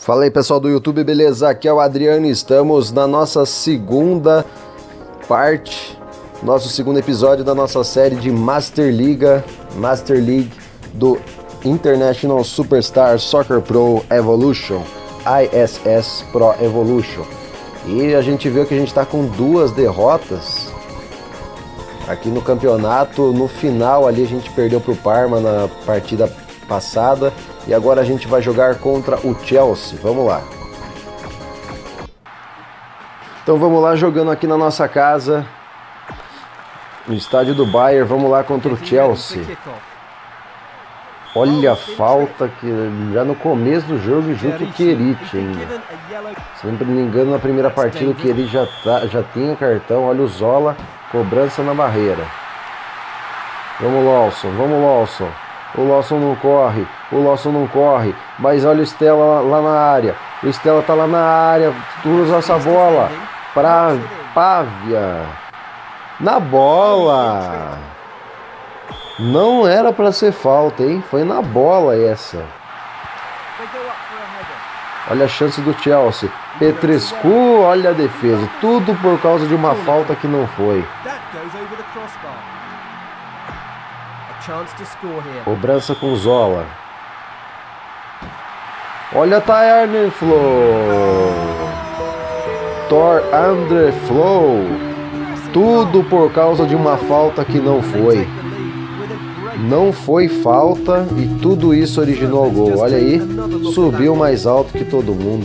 Fala aí, pessoal do YouTube, beleza? Aqui é o Adriano e estamos na nossa segunda parte, nosso segundo episódio da nossa série de Master League do International Superstar Soccer Pro Evolution, ISS Pro Evolution. E a gente viu que a gente está com 2 derrotas aqui no campeonato. No final ali a gente perdeu para o Parma na partida passada. E agora a gente vai jogar contra o Chelsea. Vamos lá. Então vamos lá, jogando aqui na nossa casa, no estádio do Bayern. Vamos lá contra o Chelsea. Olha a falta que já no começo do jogo junto o Querite ainda. Se não me engano, na primeira partida o Querite já tinha cartão. Olha o Zola, cobrança na barreira. Vamos Lawson. O Lawson não corre, mas olha o Stella lá na área. O Stella tá lá na área, cruza essa bola para Pavia. Na bola. Não era para ser falta, hein? Foi na bola essa. Olha a chance do Chelsea. Petrescu, olha a defesa. Tudo por causa de uma falta que não foi. Cobrança com Zola. Olha Taerne Flow. André Flow. Tudo por causa de uma falta que não foi. Não foi falta e tudo isso originou o gol. Olha aí, subiu mais alto que todo mundo.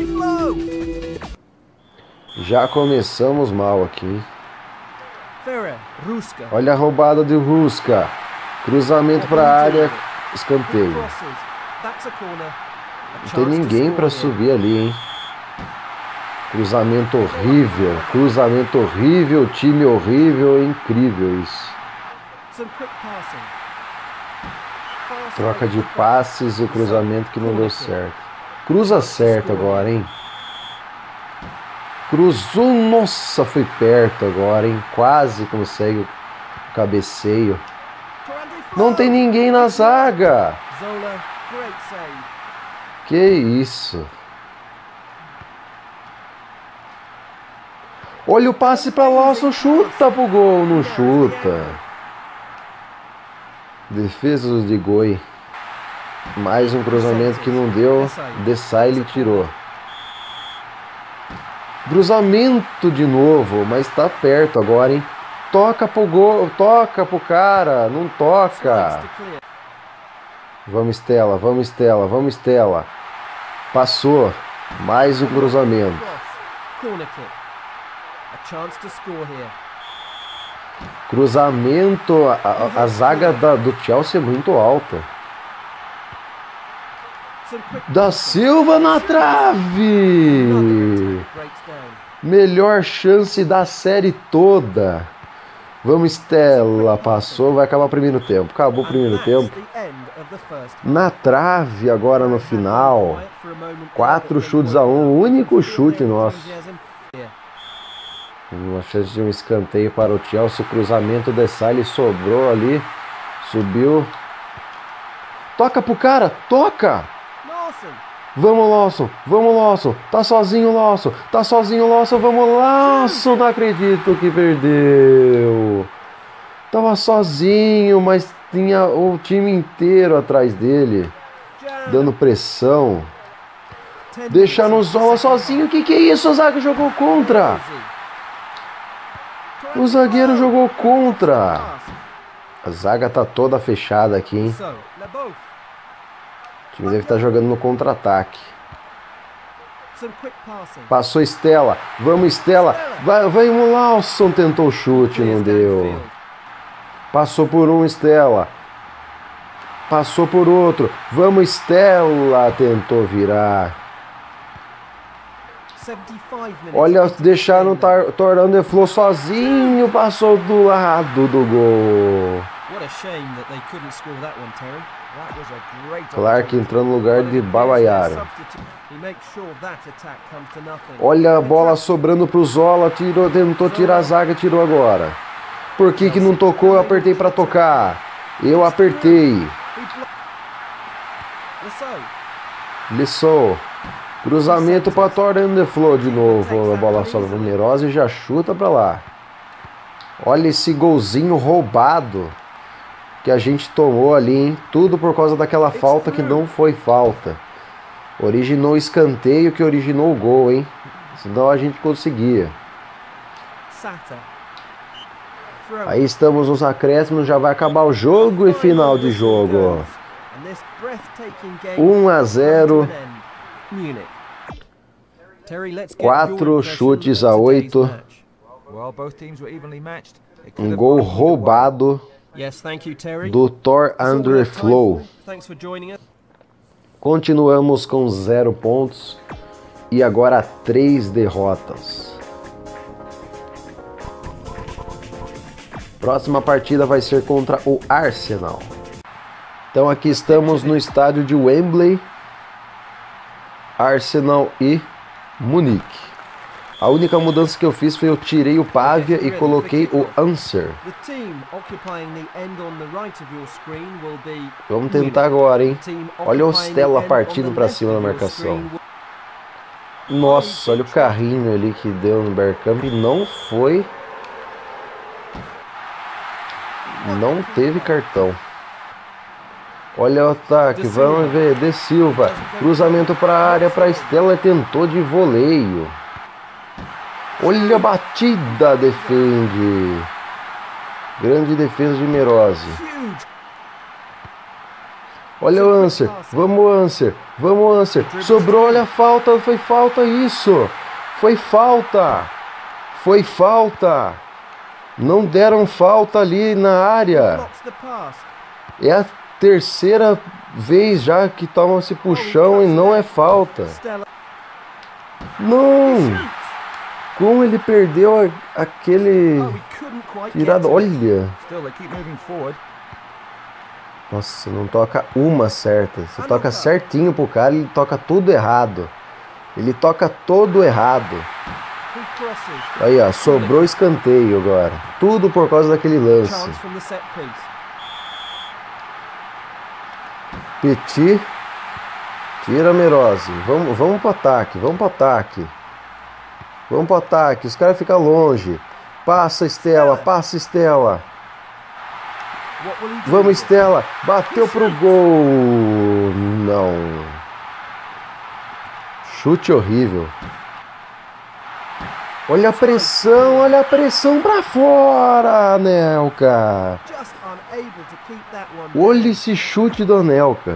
Já começamos mal aqui. Olha a roubada de Ruska. Cruzamento para a área, escanteio. Não tem ninguém para subir ali, hein? Cruzamento horrível, time horrível, é incrível isso. Troca de passes e o cruzamento que não deu certo. Cruza certo agora, hein? Cruzou, nossa, foi perto agora, hein? Quase consegue o cabeceio. Não tem ninguém na zaga. Que isso? Olha o passe para Lawson, chuta pro gol, não chuta. Defesa do Digoi. Mais um cruzamento que não deu. Desailly tirou. Cruzamento de novo, mas tá perto agora, hein? Toca pro gol, toca pro cara, não toca. Vamos Stella. Passou. Mais um cruzamento. Cruzamento, a zaga do Chelsea é muito alta. Da Silva na trave. Melhor chance da série toda. Vamos, Stella, passou, vai acabar o primeiro tempo. Acabou o primeiro tempo. Na trave agora no final. 4 chutes a 1, o único chute nosso. Uma chance de um escanteio para o Chelsea. O cruzamento de Desailly sobrou ali. Subiu. Toca pro cara, toca! Vamos Lawson, tá sozinho Lawson, vamos Lawson, não acredito que perdeu. Tava sozinho, mas tinha o time inteiro atrás dele, dando pressão. Deixando o Zola sozinho, que é isso? O zagueiro jogou contra. O zagueiro jogou contra. A zaga tá toda fechada aqui, hein? O time deve estar jogando no contra-ataque. Passou Stella. Vamos, Stella. Vai o Lawson. Tentou o chute, não deu. Passou por um, Stella. Passou por outro. Vamos, Stella. Tentou virar. Olha, deixaram o Torando Flow sozinho. Passou do lado do gol. Clark entrando no lugar de Babayaro. Olha a bola sobrando pro Zola. Tentou tirar a zaga, tirou agora. Por que não tocou? Eu apertei para tocar. Eu apertei. Lissou. Cruzamento para Torrent the Flow de novo. A bola sobe para Merosi e já chuta para lá. Olha esse golzinho roubado que a gente tomou ali, hein? Tudo por causa daquela falta que não foi falta. Originou escanteio que originou o gol, hein? Senão a gente conseguia. Aí estamos nos acréscimos, já vai acabar o jogo e final de jogo. 1-0. 4 chutes a 8. Um gol roubado do Torrent the Flow. Continuamos com 0 pontos e agora 3 derrotas. Próxima partida vai ser contra o Arsenal. Então aqui estamos no estádio de Wembley. Arsenal e Munique. A única mudança que eu fiz foi eu tirei o Pavia e coloquei o Anser. Vamos tentar agora, hein? Olha o Stella partindo para cima da marcação. Nossa, olha o carrinho ali que deu no Bergkamp. Não foi. Não teve cartão. Olha o ataque, vamos ver. De Silva, cruzamento para a área, para Stella, tentou de voleio. Olha a batida, defende. Grande defesa de Merosi. Olha o Anser, vamos Anser, vamos Anser. Sobrou, olha a falta, foi falta isso. Foi falta. Foi falta. Não deram falta ali na área. É a terceira vez já que toma esse puxão e não é falta. Não! Como ele perdeu aquele tirado, olha. Nossa, não toca uma certa. Você toca certinho pro cara, ele toca tudo errado. Ele toca todo errado. Aí, ó, sobrou escanteio agora. Tudo por causa daquele lance. Petit. Tira Merosi. Vamos pro ataque, vamos pro ataque. Vamos pro ataque, os caras ficam longe. Passa Stella, passa Stella. Vamos Stella, bateu pro gol. Não. Chute horrível. Olha a pressão pra fora, Anelka. Olha esse chute do Anelka.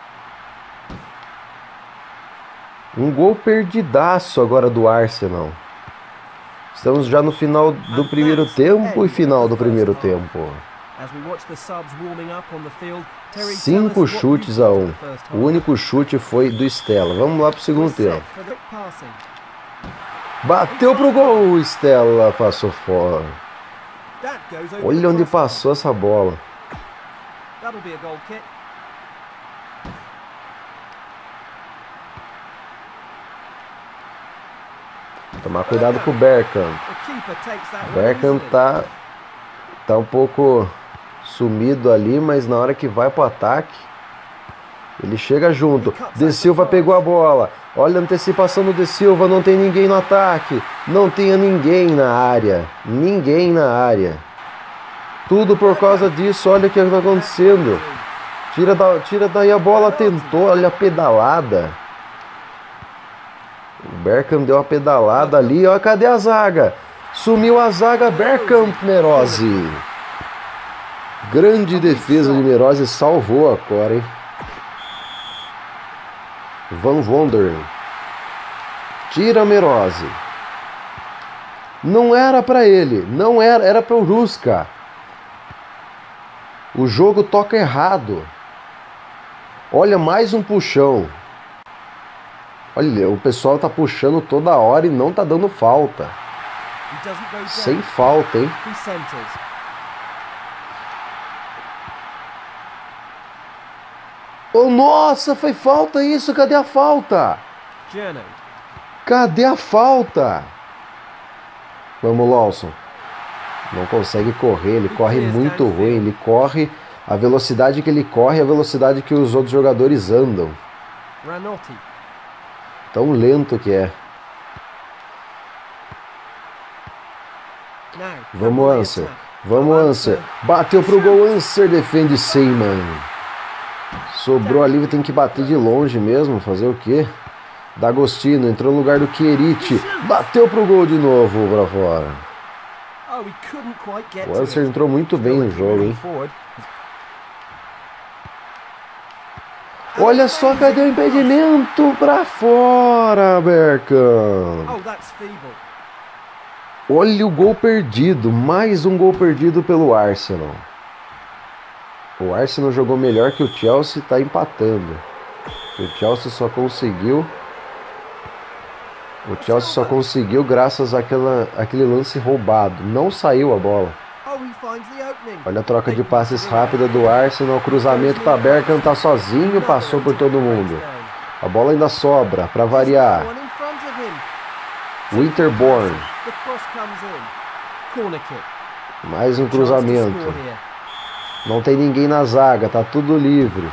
Um gol perdidaço agora do Arsenal. Estamos já no final do primeiro tempo e final do primeiro tempo. 5 chutes a 1. O único chute foi do Stella. Vamos lá pro segundo tempo. Bateu pro gol, Stella passou fora. Olha onde passou essa bola. Tomar cuidado com o Bergkamp. O Bergkamp tá um pouco sumido ali, mas na hora que vai pro ataque, ele chega junto. De Silva pegou a bola. Olha a antecipação do De Silva. Não tem ninguém no ataque. Não tinha ninguém na área. Ninguém na área. Tudo por causa disso. Olha o que está acontecendo. Tira daí a bola. Tentou. Olha a pedalada. O Bergkamp deu uma pedalada ali. Olha, cadê a zaga? Sumiu a zaga. Bergkamp, Merosi. Grande defesa de Merosi. Salvou agora, hein? Van Wonderen. Tira Merosi. Não era para ele. Não era. Era para o Ruska. O jogo toca errado. Olha, mais um puxão. Olha, o pessoal tá puxando toda hora e não tá dando falta. Sem falta, hein? Oh, nossa, foi falta isso. Cadê a falta? Cadê a falta? Vamos, Lawson. Não consegue correr, ele corre muito ruim. Ele corre, a velocidade que ele corre é a velocidade que os outros jogadores andam. Tão lento que é. Vamos, Anser. Vamos, Anser. Bateu pro gol, Anser defende Seaman. Sobrou ali, tem que bater de longe mesmo. Fazer o quê? D'Agostino entrou no lugar do Chierici. Bateu pro gol de novo pra fora. O Anser entrou muito bem no jogo, hein? Olha só, cadê o impedimento pra fora, Bergkamp? Olha o gol perdido, mais um gol perdido pelo Arsenal. O Arsenal jogou melhor que o Chelsea, está empatando. O Chelsea só conseguiu graças àquele lance roubado. Não saiu a bola. Olha a troca de passes rápida do Arsenal, cruzamento para Bergkamp, tá sozinho, passou por todo mundo. A bola ainda sobra, para variar. Winterborn. Mais um cruzamento. Não tem ninguém na zaga, tá tudo livre.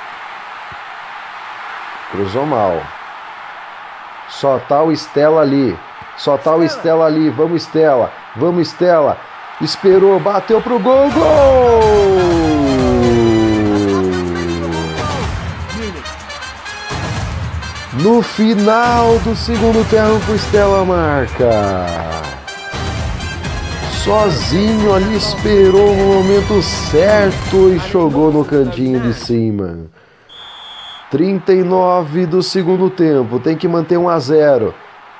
Cruzou mal. Só tá o Stella ali. Vamos, Stella. Vamos, Stella. Esperou, bateu pro gol. Gol! No final do segundo tempo, Stella marca. Sozinho ali, esperou no momento certo e jogou no cantinho de cima. 39 do segundo tempo, tem que manter 1 a 0.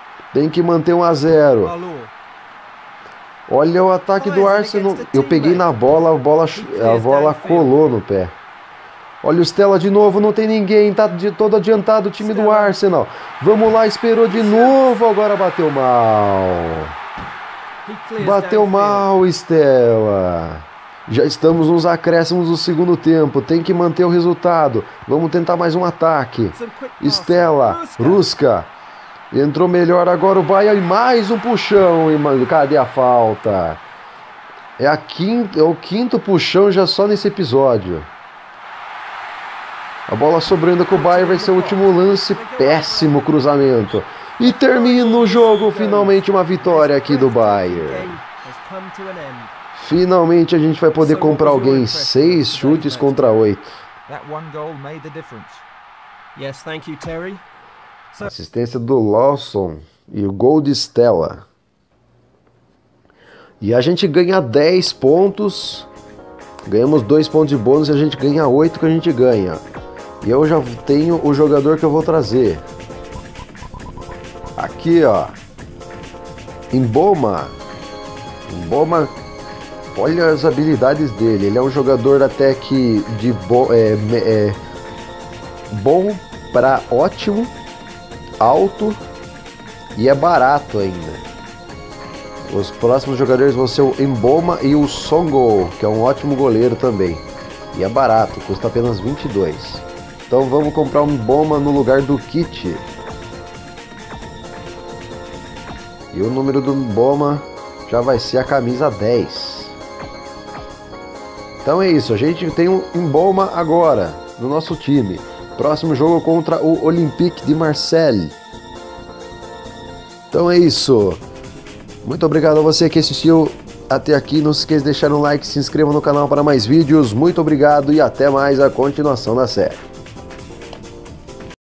Olha o ataque do Arsenal. Eu peguei na bola, a bola colou no pé. Olha o Stella de novo, não tem ninguém, tá todo adiantado o time do Arsenal. Vamos lá, esperou de novo, agora bateu mal, Stella. Já estamos nos acréscimos do segundo tempo, tem que manter o resultado. Vamos tentar mais um ataque. Stella, Ruska. Entrou melhor agora o Baia e mais um puxão. Cadê a falta? É o quinto puxão já só nesse episódio. A bola sobrando com o Baia, vai ser o último lance. Péssimo cruzamento. E termina o jogo, finalmente uma vitória aqui do Bayern. Finalmente a gente vai poder comprar alguém. 6 chutes contra 8. Assistência do Lawson e o gol de Stella. E a gente ganha 10 pontos. Ganhamos 2 pontos de bônus e a gente ganha 8 que a gente ganha. E eu já tenho o jogador que eu vou trazer. Aqui, ó. Mboma. Olha as habilidades dele. Ele é um jogador até que de bom para ótimo, alto e é barato ainda. Os próximos jogadores vão ser o Mboma e o Songo, que é um ótimo goleiro também. E é barato, custa apenas 22. Então vamos comprar um Mboma no lugar do Kit. E o número do Mboma já vai ser a camisa 10. Então é isso, a gente tem um Mboma agora no nosso time. Próximo jogo contra o Olympique de Marseille. Então é isso. Muito obrigado a você que assistiu até aqui. Não se esqueça de deixar um like, se inscreva no canal para mais vídeos. Muito obrigado e até mais a continuação da série.